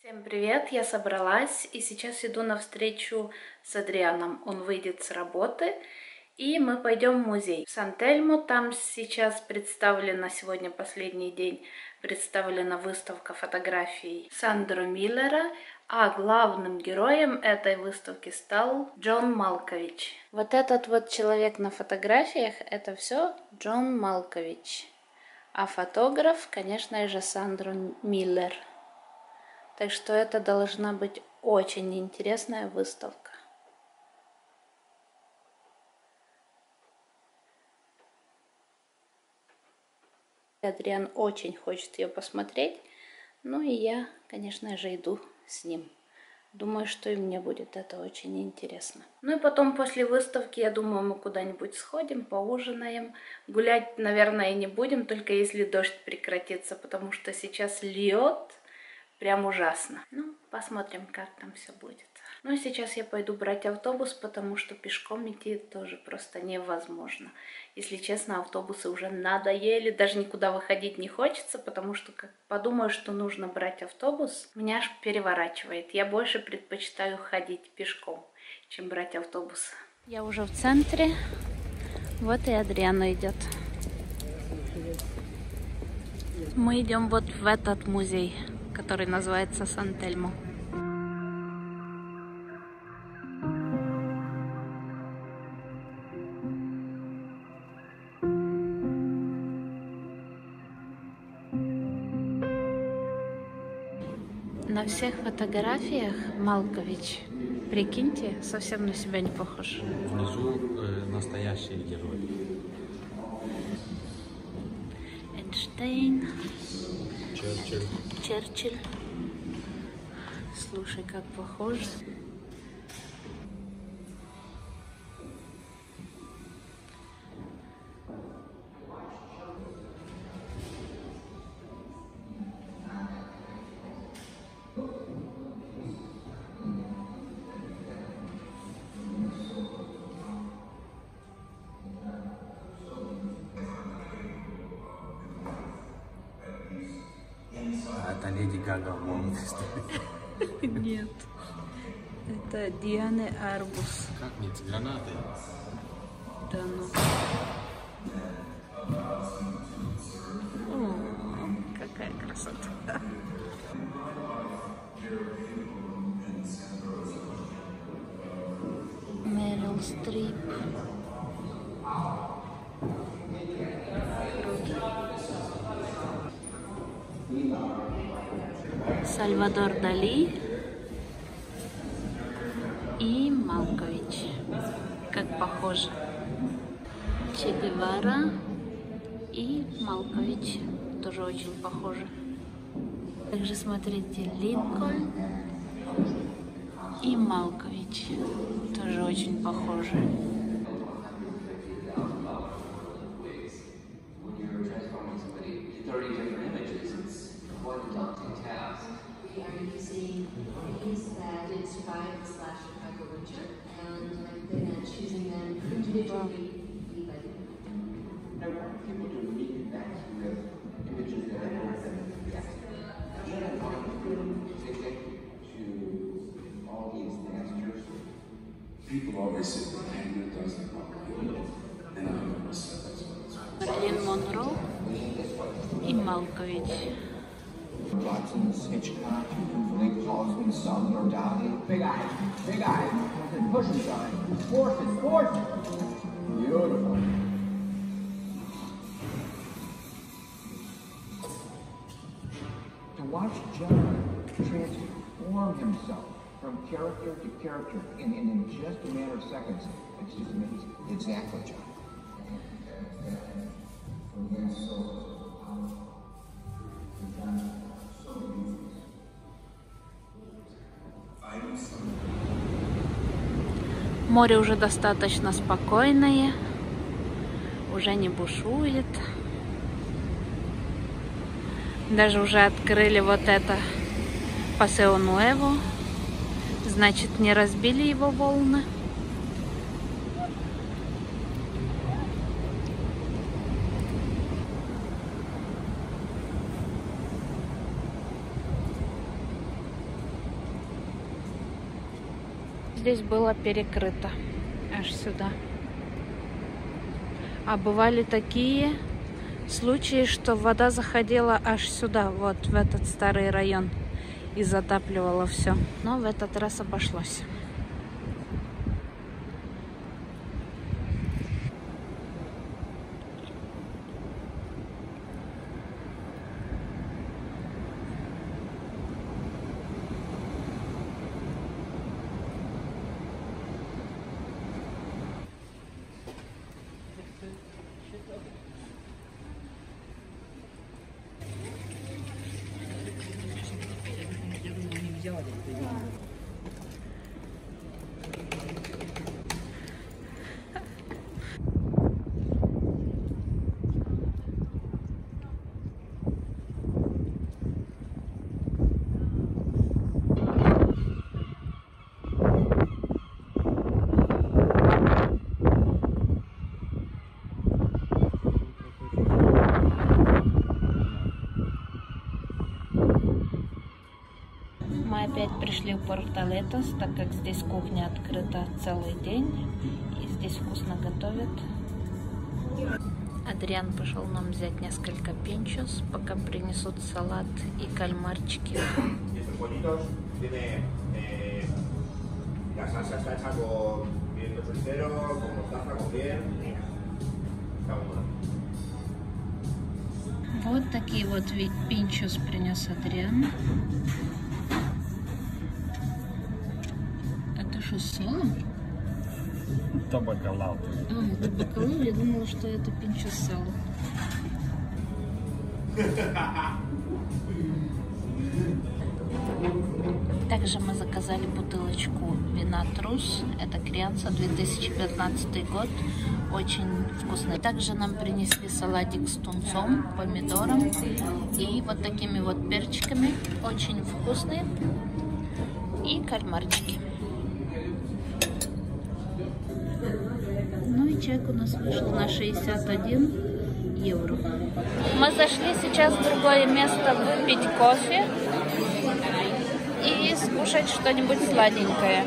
Всем привет, я собралась и сейчас иду на встречу с Адрианом. Он выйдет с работы и мы пойдем в музей. В Сан-Тельмо там сейчас представлена, сегодня последний день, представлена выставка фотографий Сандро Миллера, а главным героем этой выставки стал Джон Малкович. Вот этот вот человек на фотографиях, это все Джон Малкович. А фотограф, конечно же, Сандро Миллер. Так что это должна быть очень интересная выставка. Адриан очень хочет ее посмотреть, ну и я, конечно же, иду с ним. Думаю, что и мне будет это очень интересно. Ну и потом после выставки, я думаю, мы куда-нибудь сходим, поужинаем. Гулять, наверное, и не будем, только если дождь прекратится, потому что сейчас льет. Прям ужасно. Ну, посмотрим, как там все будет. Ну, сейчас я пойду брать автобус, потому что пешком идти тоже просто невозможно. Если честно, автобусы уже надоели, даже никуда выходить не хочется, потому что как подумаю, что нужно брать автобус, меня аж переворачивает. Я больше предпочитаю ходить пешком, чем брать автобус. Я уже в центре. Вот и Адриано идет. Мы идем вот в этот музей, который называется Сан-Тельмо. На всех фотографиях Малкович, прикиньте, совсем на себя не похож. Внизу настоящий герой. Эйнштейн. Черчилль. Черчилль. Слушай, как похож. Это Леди Гага в молодости. Нет. Это Дианы Арбус. Как нет, с гранатой? Да ну. О, какая красота. Мэрил Стрип. Сальвадор Дали и Малкович. Как похоже. Че Гевара и Малкович. Тоже очень похожи. Также смотрите, Линкольн и Малкович. Тоже очень похожи. Мерлин Монро и Малкович. Watson's, Hitchcock, Blake Halsman, Salvador Dali. Big eyes. Push him, Johnny. Force it. Beautiful. To watch John transform himself from character to character in just a matter of seconds, it's just amazing. Exactly, John. Море уже достаточно спокойное, уже не бушует. Даже уже открыли вот это Пасео Нуэво, значит, не разбили его волны. здесь было перекрыто. Аж сюда. А бывали такие случаи, что вода заходила аж сюда, вот в этот старый район, и затапливала все. Но в этот раз обошлось. Мы опять пришли в Порталетос, так как здесь кухня открыта целый день и здесь вкусно готовят. Адриан пошел нам взять несколько пинчос, пока принесут салат и кальмарчики. Вот такие вот пинчос принес Адриан. Это что, с салом? Это бакалау. А, это бакалау, я думала, что это пинчос с салом. Также мы заказали бутылочку вина Трус. Это Крианца, 2015 год. Очень вкусный. Также нам принесли салатик с тунцом, помидором и вот такими вот перчиками. Очень вкусные. И кальмарчики. Ну и чек у нас вышел на 61 евро. Мы зашли сейчас в другое место выпить кофе и скушать что-нибудь сладенькое.